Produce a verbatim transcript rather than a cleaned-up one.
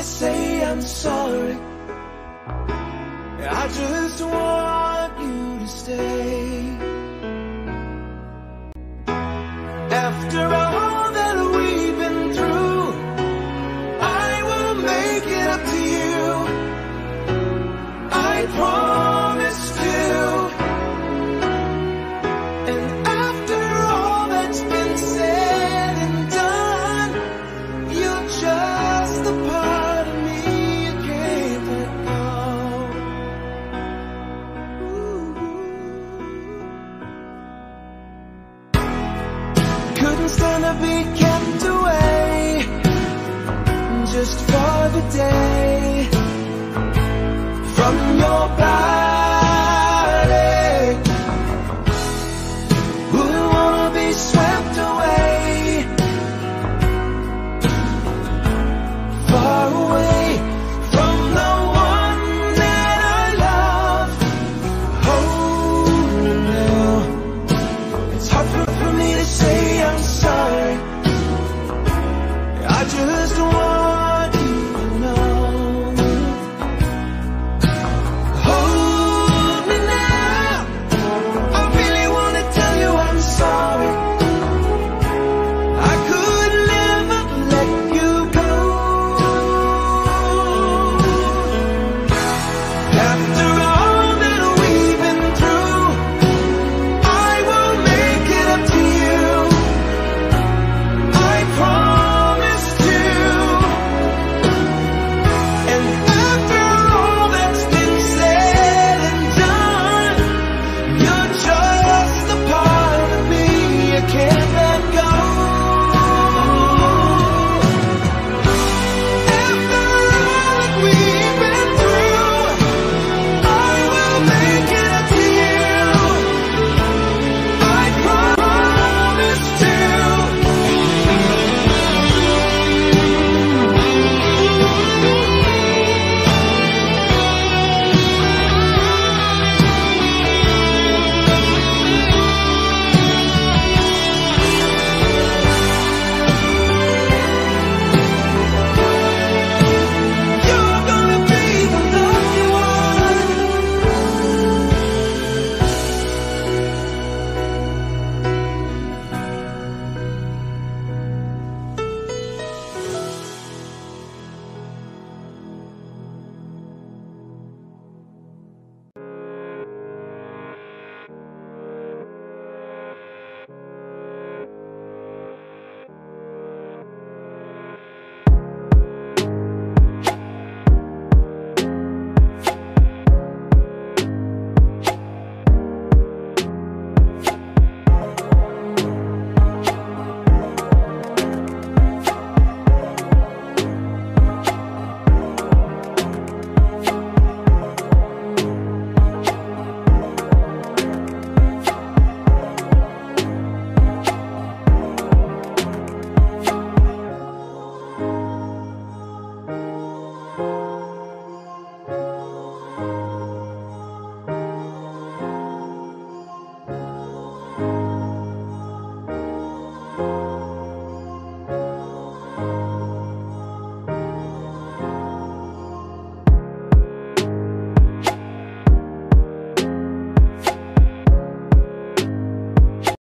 to say I'm sorry. I just want you to stay. After all that we've been through, I will make it up to you. I promise to. And after all that's been said and done, you're just a part of me you can't let go. Ooh. Couldn't stand to be kept away just for the day from your body.